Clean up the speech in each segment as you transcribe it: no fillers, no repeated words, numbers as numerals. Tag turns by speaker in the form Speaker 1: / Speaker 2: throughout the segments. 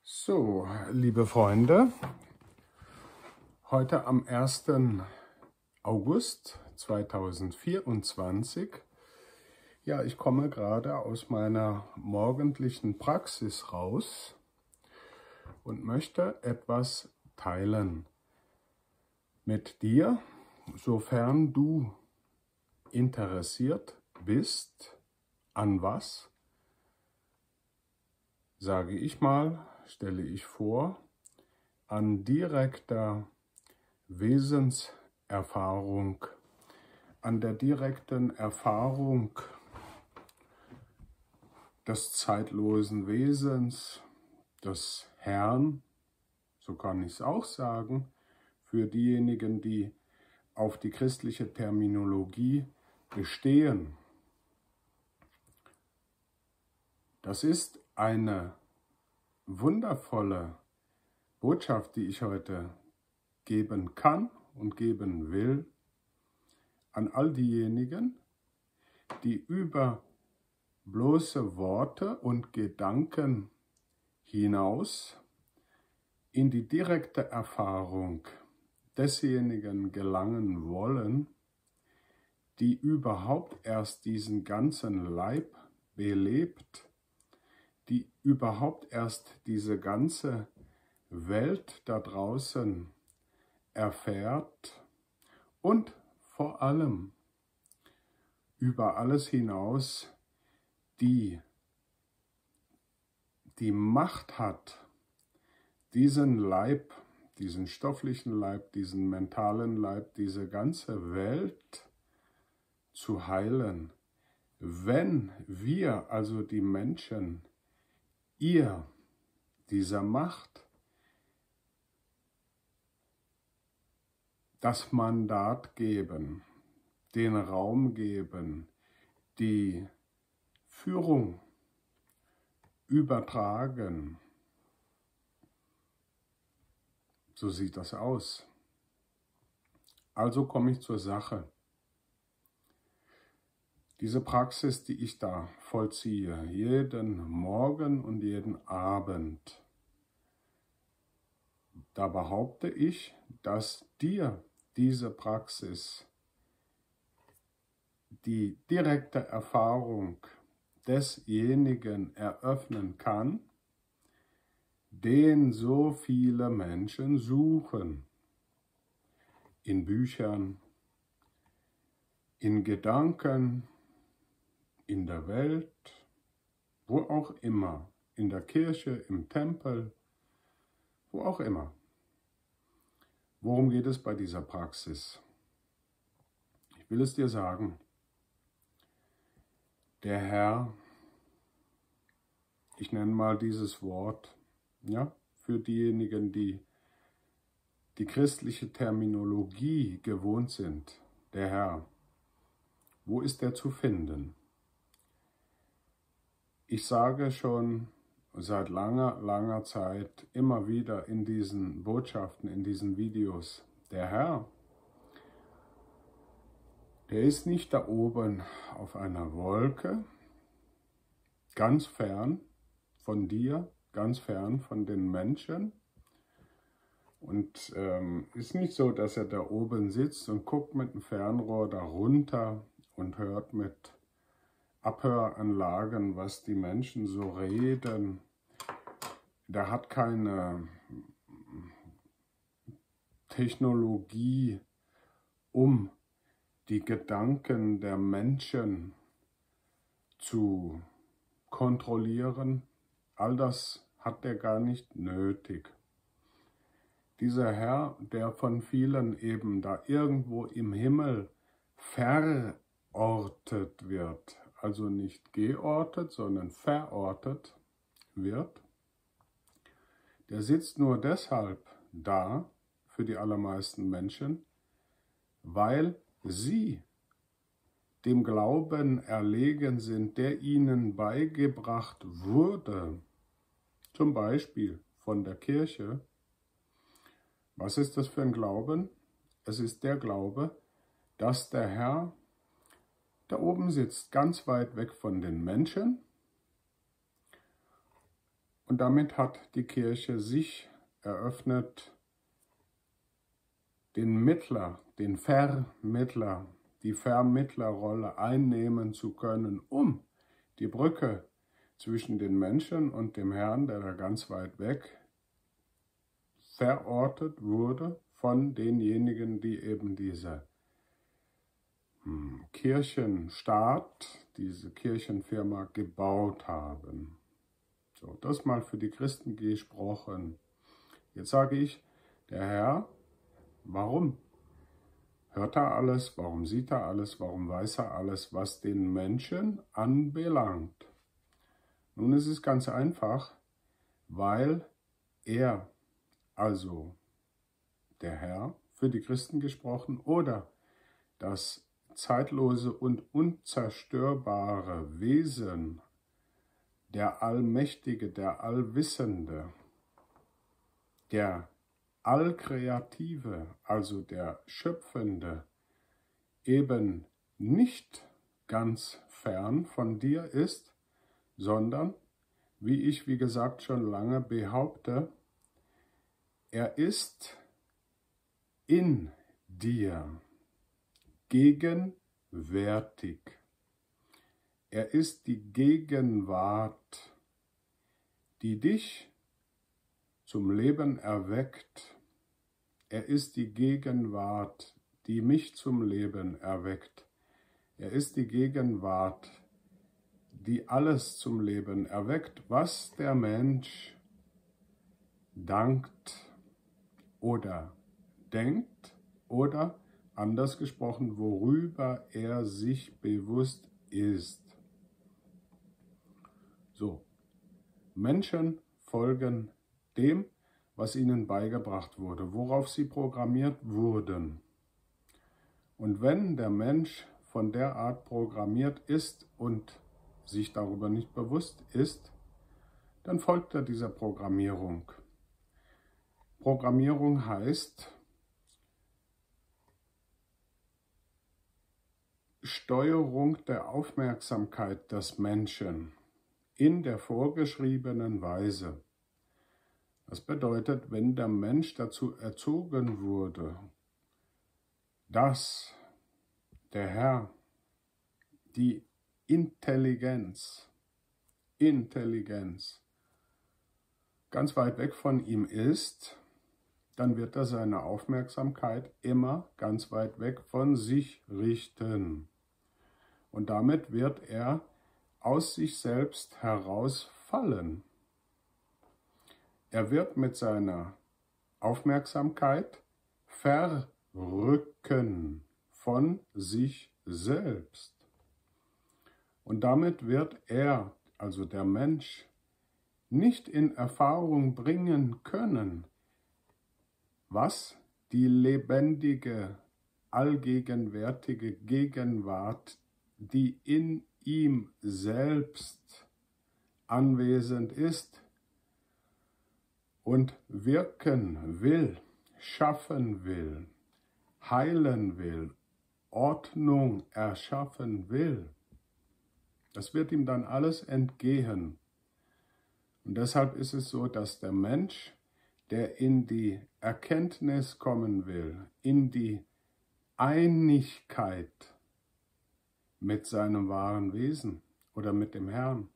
Speaker 1: So, liebe Freunde, heute am 1. August 2024, ja, ich komme gerade aus meiner morgendlichen Praxis raus und möchte etwas teilen mit dir, sofern du interessiert bist, an was, sage ich mal, stelle ich vor, an direkter Wesenserfahrung, an der direkten Erfahrung des zeitlosen Wesens, des Herrn, so kann ich es auch sagen, für diejenigen, die auf die christliche Terminologie bestehen. Das ist eine wundervolle Botschaft, die ich heute geben kann und geben will, an all diejenigen, die über bloße Worte und Gedanken hinaus in die direkte Erfahrung desjenigen gelangen wollen, die überhaupt erst diesen ganzen Leib belebt, die überhaupt erst diese ganze Welt da draußen erfährt und vor allem über alles hinaus die Macht hat, diesen Leib, diesen stofflichen Leib, diesen mentalen Leib, diese ganze Welt zu heilen, wenn wir, also die Menschen, ihr dieser Macht das Mandat geben, den Raum geben, die Führung übertragen. So sieht das aus. Also komme ich zur Sache. Diese Praxis, die ich da vollziehe, jeden Morgen und jeden Abend, da behaupte ich, dass dir diese Praxis die direkte Erfahrung desjenigen eröffnen kann, den so viele Menschen suchen. In Büchern, in Gedanken, in der Welt, wo auch immer, in der Kirche, im Tempel, wo auch immer. Worum geht es bei dieser Praxis? Ich will es dir sagen. Der Herr, ich nenne mal dieses Wort, ja, für diejenigen, die die christliche Terminologie gewohnt sind, der Herr, wo ist er zu finden? Ich sage schon seit langer Zeit immer wieder in diesen Botschaften, in diesen Videos, der Herr, der ist nicht da oben auf einer Wolke, ganz fern von dir, ganz fern von den Menschen. Und ist nicht so, dass er da oben sitzt und guckt mit dem Fernrohr da runter und hört mit Abhöranlagen, was die Menschen so reden. Der hat keine Technologie, um die Gedanken der Menschen zu kontrollieren. All das hat er gar nicht nötig. Dieser Herr, der von vielen eben da irgendwo im Himmel verortet wird, also nicht geortet, sondern verortet wird, der sitzt nur deshalb da für die allermeisten Menschen, weil sie dem Glauben erlegen sind, der ihnen beigebracht wurde, zum Beispiel von der Kirche. Was ist das für ein Glauben? Es ist der Glaube, dass der Herr da oben sitzt, ganz weit weg von den Menschen Und damit hat die Kirche sich eröffnet, den Mittler, den Vermittler, die Vermittlerrolle einnehmen zu können, um die Brücke zwischen den Menschen und dem Herrn, der da ganz weit weg verortet wurde, von denjenigen, die eben diese Kirchenstaat, diese Kirchenfirma gebaut haben. So, das mal für die Christen gesprochen. Jetzt sage ich, der Herr, warum hört er alles, warum sieht er alles, warum weiß er alles, was den Menschen anbelangt? Nun ist es ganz einfach, weil er, also der Herr, für die Christen gesprochen, oder das zeitlose und unzerstörbare Wesen, der Allmächtige, der Allwissende, der Allkreative, also der Schöpfende, eben nicht ganz fern von dir ist, sondern, wie ich, wie gesagt, schon lange behaupte, er ist in dir gegenwärtig. Er ist die Gegenwart, die dich zum Leben erweckt. Er ist die Gegenwart, die mich zum Leben erweckt. Er ist die Gegenwart, die alles zum Leben erweckt, was der Mensch dankt oder denkt oder, anders gesprochen, worüber er sich bewusst ist. So, Menschen folgen dem, was ihnen beigebracht wurde, worauf sie programmiert wurden. Und wenn der Mensch von der Art programmiert ist und sich darüber nicht bewusst ist, dann folgt er dieser Programmierung. Programmierung heißt Steuerung der Aufmerksamkeit des Menschen in der vorgeschriebenen Weise. Das bedeutet, wenn der Mensch dazu erzogen wurde, dass der Herr die Intelligenz ganz weit weg von ihm ist, dann wird er seine Aufmerksamkeit immer ganz weit weg von sich richten. Und damit wird er aus sich selbst herausfallen. Er wird mit seiner Aufmerksamkeit verrücken von sich selbst. Und damit wird er, also der Mensch, nicht in Erfahrung bringen können, was die lebendige, allgegenwärtige Gegenwart, die in ihm selbst anwesend ist und wirken will, schaffen will, heilen will, Ordnung erschaffen will. Das wird ihm dann alles entgehen. Und deshalb ist es so, dass der Mensch, der in die Erkenntnis kommen will, in die Einigkeit mit seinem wahren Wesen oder mit dem Herrn,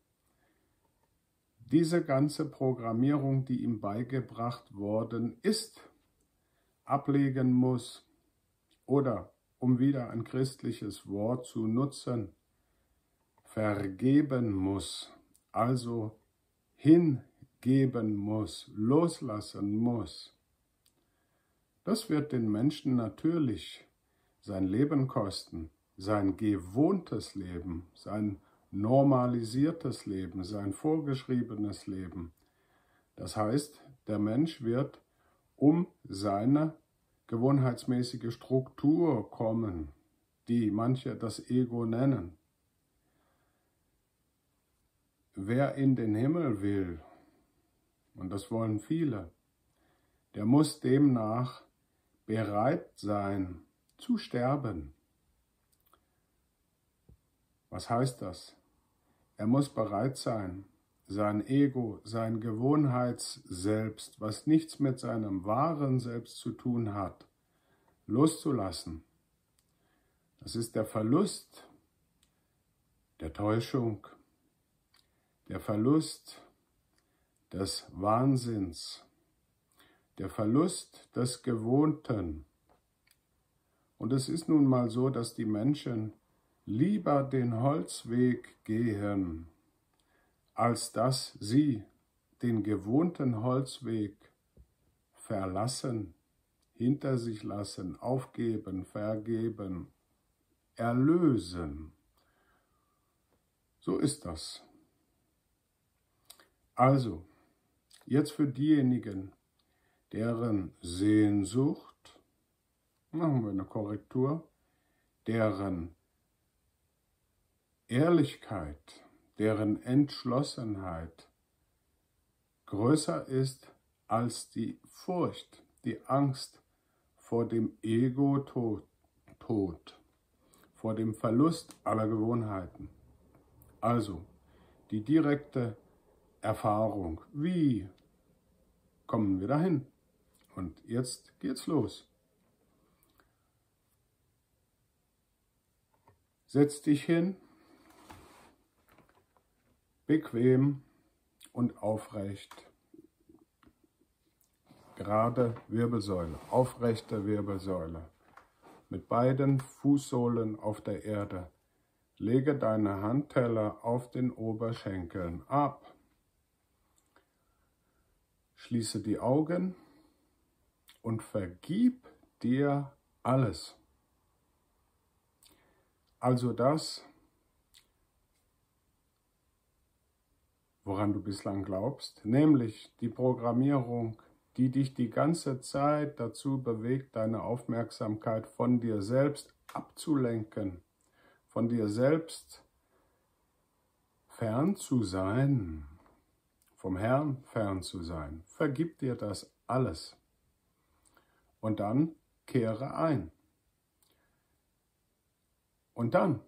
Speaker 1: diese ganze Programmierung, die ihm beigebracht worden ist, ablegen muss oder, um wieder ein christliches Wort zu nutzen, vergeben muss, also hingeben muss, loslassen muss. Das wird den Menschen natürlich sein Leben kosten, sein gewohntes Leben, sein normalisiertes Leben, sein vorgeschriebenes Leben. Das heißt, der Mensch wird um seine gewohnheitsmäßige Struktur kommen, die manche das Ego nennen. Wer in den Himmel will, und das wollen viele, der muss demnach bereit sein zu sterben. Was heißt das? Er muss bereit sein, sein Ego, sein Gewohnheitsselbst, was nichts mit seinem wahren Selbst zu tun hat, loszulassen. Das ist der Verlust der Täuschung, der Verlust des Wahnsinns, der Verlust des Gewohnten. Und es ist nun mal so, dass die Menschen lieber den Holzweg gehen, als dass sie den gewohnten Holzweg verlassen, hinter sich lassen, aufgeben, vergeben, erlösen. So ist das. Also, jetzt für diejenigen, deren Sehnsucht, machen wir eine Korrektur, deren Ehrlichkeit, deren Entschlossenheit größer ist als die Furcht, die Angst vor dem Ego-Tod, vor dem Verlust aller Gewohnheiten. Also, die direkte Erfahrung. Wie kommen wir dahin? Und jetzt geht's los. Setz dich hin, bequem und aufrecht. Gerade Wirbelsäule, aufrechte Wirbelsäule. Mit beiden Fußsohlen auf der Erde. Lege deine Handteller auf den Oberschenkeln ab. Schließe die Augen und vergib dir alles. Also das, woran du bislang glaubst, nämlich die Programmierung, die dich die ganze Zeit dazu bewegt, deine Aufmerksamkeit von dir selbst abzulenken, von dir selbst fern zu sein, vom Herrn fern zu sein. Vergib dir das alles und dann kehre ein. Und dann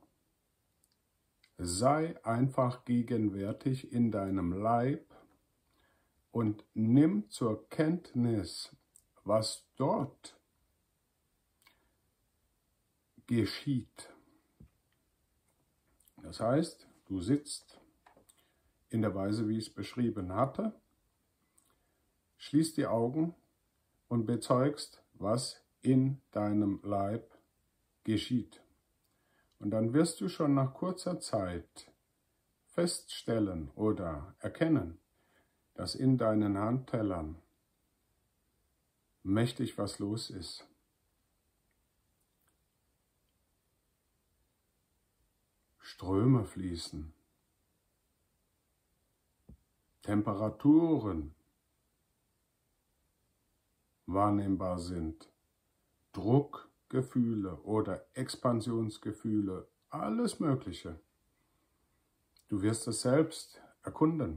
Speaker 1: sei einfach gegenwärtig in deinem Leib und nimm zur Kenntnis, was dort geschieht. Das heißt, du sitzt in der Weise, wie ich es beschrieben hatte, schließt die Augen und bezeugst, was in deinem Leib geschieht. Und dann wirst du schon nach kurzer Zeit feststellen oder erkennen, dass in deinen Handtellern mächtig was los ist. Ströme fließen, Temperaturen wahrnehmbar sind, Druckgefühle oder Expansionsgefühle, alles Mögliche. Du wirst es selbst erkunden.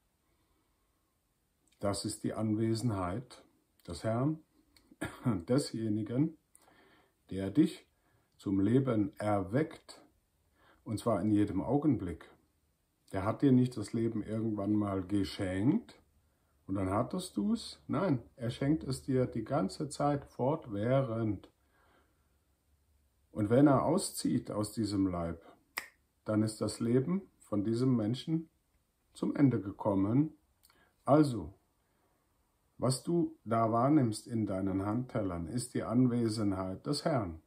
Speaker 1: Das ist die Anwesenheit des Herrn, desjenigen, der dich zum Leben erweckt, und zwar in jedem Augenblick. Der hat dir nicht das Leben irgendwann mal geschenkt und dann hattest du es. Nein, er schenkt es dir die ganze Zeit fortwährend. Und wenn er auszieht aus diesem Leib, dann ist das Leben von diesem Menschen zum Ende gekommen. Also, was du da wahrnimmst in deinen Handtellern, ist die Anwesenheit des Herrn.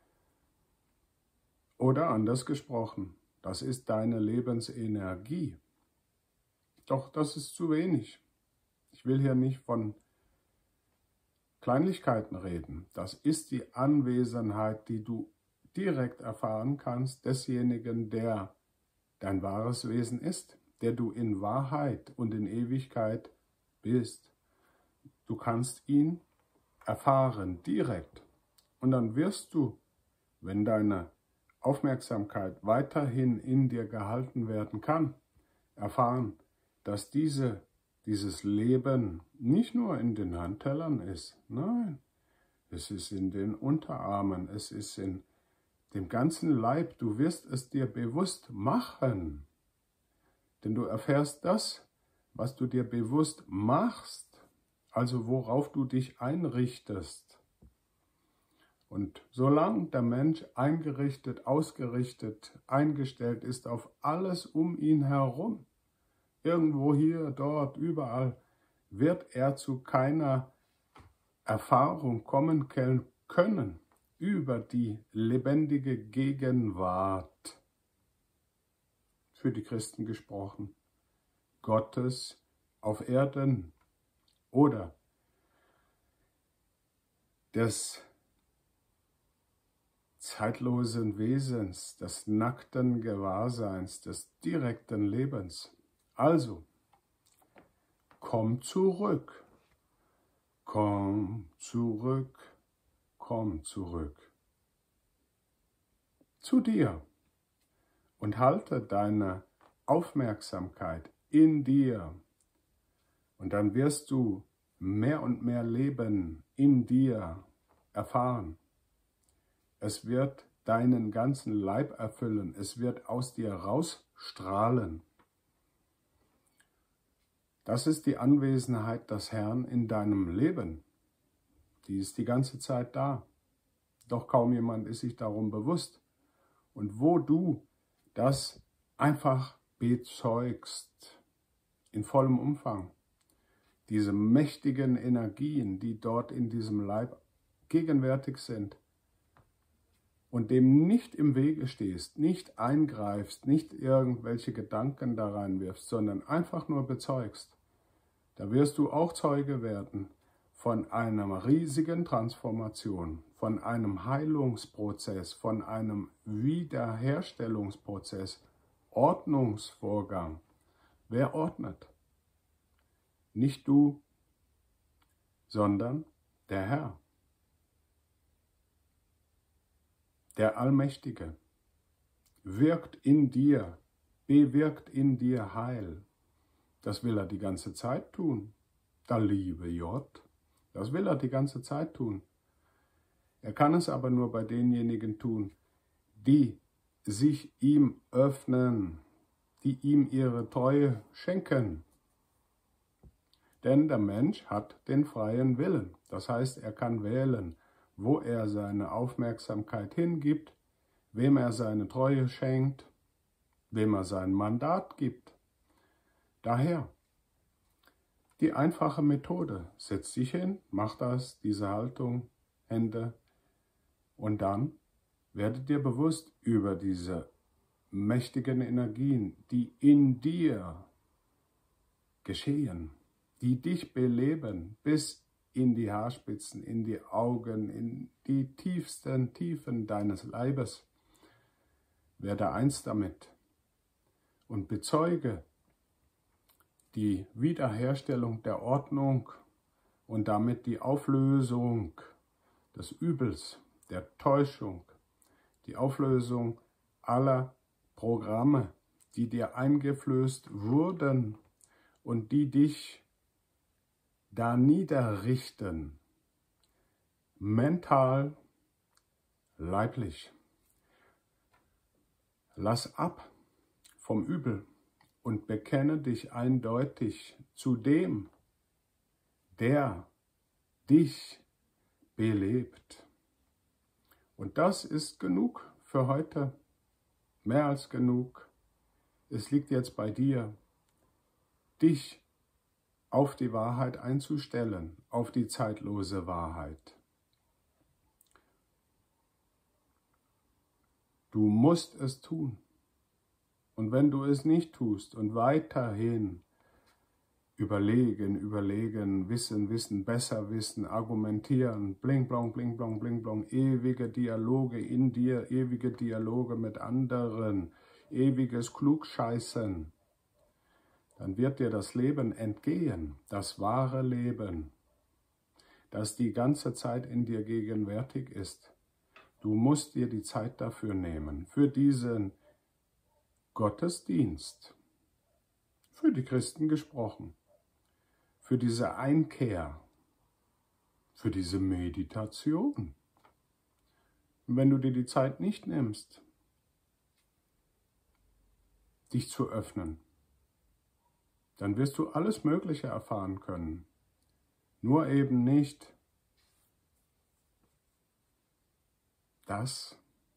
Speaker 1: Oder anders gesprochen, das ist deine Lebensenergie. Doch das ist zu wenig. Ich will hier nicht von Kleinlichkeiten reden. Das ist die Anwesenheit, die du direkt erfahren kannst, desjenigen, der dein wahres Wesen ist, der du in Wahrheit und in Ewigkeit bist. Du kannst ihn erfahren, direkt. Und dann wirst du, wenn deine Aufmerksamkeit weiterhin in dir gehalten werden kann, erfahren, dass dieses Leben nicht nur in den Handtellern ist, nein, es ist in den Unterarmen, es ist in dem ganzen Leib. Du wirst es dir bewusst machen, denn du erfährst das, was du dir bewusst machst, also worauf du dich einrichtest. Und solange der Mensch eingerichtet, ausgerichtet, eingestellt ist auf alles um ihn herum, irgendwo hier, dort, überall, wird er zu keiner Erfahrung kommen können über die lebendige Gegenwart, für die Christen gesprochen, Gottes auf Erden oder des zeitlosen Wesens, des nackten Gewahrseins, des direkten Lebens. Also, komm zurück, komm zurück, komm zurück zu dir und halte deine Aufmerksamkeit in dir. Und dann wirst du mehr und mehr Leben in dir erfahren. Es wird deinen ganzen Leib erfüllen. Es wird aus dir rausstrahlen. Das ist die Anwesenheit des Herrn in deinem Leben. Die ist die ganze Zeit da. Doch kaum jemand ist sich darum bewusst. Und wo du das einfach bezeugst, in vollem Umfang, diese mächtigen Energien, die dort in diesem Leib gegenwärtig sind, und dem nicht im Wege stehst, nicht eingreifst, nicht irgendwelche Gedanken da reinwirfst, sondern einfach nur bezeugst, da wirst du auch Zeuge werden von einer riesigen Transformation, von einem Heilungsprozess, von einem Wiederherstellungsprozess, Ordnungsvorgang. Wer ordnet? Nicht du, sondern der Herr. Der Allmächtige wirkt in dir, bewirkt in dir Heil. Das will er die ganze Zeit tun. Der liebe J, das will er die ganze Zeit tun. Er kann es aber nur bei denjenigen tun, die sich ihm öffnen, die ihm ihre Treue schenken. Denn der Mensch hat den freien Willen. Das heißt, er kann wählen, wo er seine Aufmerksamkeit hingibt, wem er seine Treue schenkt, wem er sein Mandat gibt. Daher, die einfache Methode, setz dich hin, mach das, diese Haltung, Hände, und dann werde dir bewusst über diese mächtigen Energien, die in dir geschehen, die dich beleben, bis in die Haarspitzen, in die Augen, in die tiefsten Tiefen deines Leibes. Werde eins damit und bezeuge die Wiederherstellung der Ordnung und damit die Auflösung des Übels, der Täuschung, die Auflösung aller Programme, die dir eingeflößt wurden und die dich da niederrichten, mental, leiblich. Lass ab vom Übel und bekenne dich eindeutig zu dem, der dich belebt. Und das ist genug für heute, mehr als genug. Es liegt jetzt bei dir, dich auf die Wahrheit einzustellen, auf die zeitlose Wahrheit. Du musst es tun. Und wenn du es nicht tust und weiterhin überlegen, wissen, besser wissen, argumentieren, bling, blong, ewige Dialoge in dir, ewige Dialoge mit anderen, ewiges Klugscheißen, dann wird dir das Leben entgehen, das wahre Leben, das die ganze Zeit in dir gegenwärtig ist. Du musst dir die Zeit dafür nehmen, für diesen Gottesdienst, für die Christen gesprochen, für diese Einkehr, für diese Meditation. Und wenn du dir die Zeit nicht nimmst, dich zu öffnen, dann wirst du alles Mögliche erfahren können. Nur eben nicht das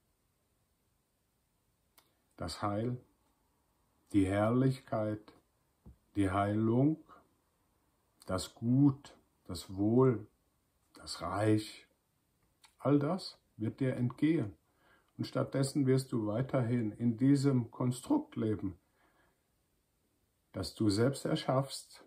Speaker 1: Heil, die Herrlichkeit, die Heilung, das Gut, das Wohl, das Reich. All das wird dir entgehen. Und stattdessen wirst du weiterhin in diesem Konstrukt leben, das du selbst erschaffst,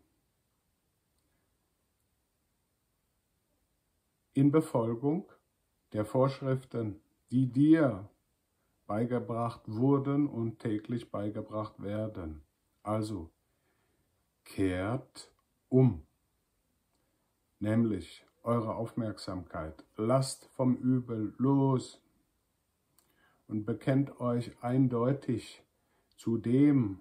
Speaker 1: in Befolgung der Vorschriften, die dir beigebracht wurden und täglich beigebracht werden. Also, kehrt um, nämlich eure Aufmerksamkeit, lasst vom Übel los und bekennt euch eindeutig zu dem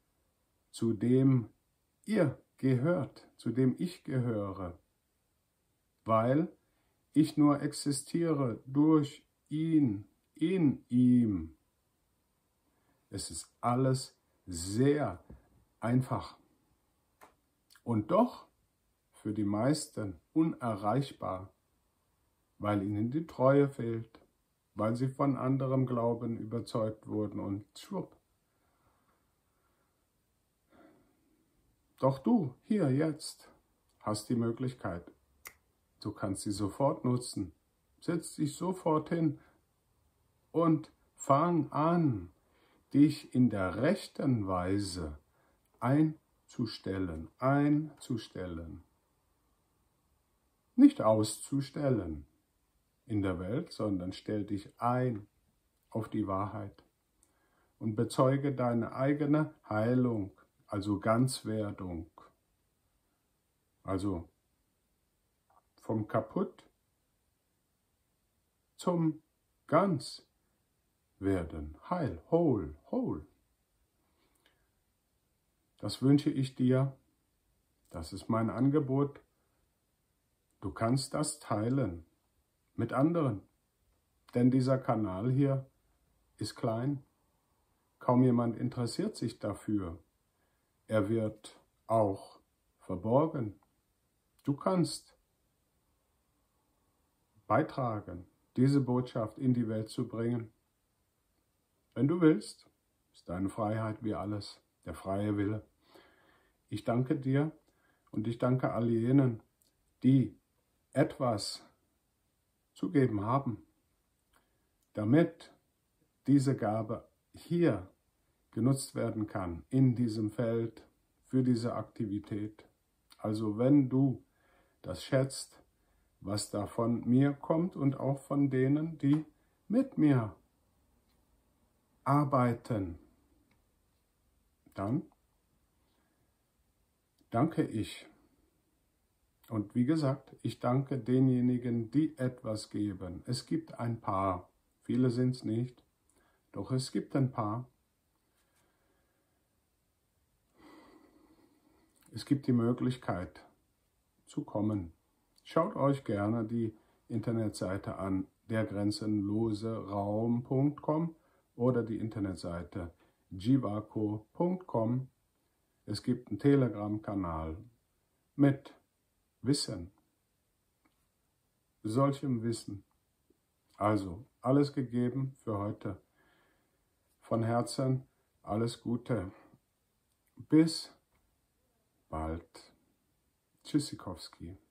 Speaker 1: ihr gehört, zu dem ich gehöre, weil ich nur existiere durch ihn, in ihm. Es ist alles sehr einfach und doch für die meisten unerreichbar, weil ihnen die Treue fehlt, weil sie von anderem Glauben überzeugt wurden und schwupp. Doch du, hier, jetzt, hast die Möglichkeit. Du kannst sie sofort nutzen. Setz dich sofort hin und fang an, dich in der rechten Weise einzustellen. Nicht auszustellen in der Welt, sondern stell dich ein auf die Wahrheit und bezeuge deine eigene Heilung, also Ganzwerdung, also vom Kaputt zum Ganzwerden, heil, whole. Das wünsche ich dir, das ist mein Angebot. Du kannst das teilen mit anderen, denn dieser Kanal hier ist klein. Kaum jemand interessiert sich dafür. Er wird auch verborgen. Du kannst beitragen, diese Botschaft in die Welt zu bringen. Wenn du willst, ist deine Freiheit wie alles, der freie Wille. Ich danke dir und ich danke all jenen, die etwas zu geben haben, damit diese Gabe hier genutzt werden kann, in diesem Feld, für diese Aktivität. Also wenn du das schätzt, was da von mir kommt und auch von denen, die mit mir arbeiten, dann danke ich. Und wie gesagt, ich danke denjenigen, die etwas geben. Es gibt ein paar, viele sind es nicht, doch es gibt ein paar. Es gibt die Möglichkeit zu kommen. Schaut euch gerne die Internetseite an, dergrenzenloseraum.com oder die Internetseite jivaco.com. Es gibt einen Telegram-Kanal mit Wissen, solchem Wissen. Also, alles gegeben für heute. Von Herzen alles Gute. Bis bald. Tschüssikowski.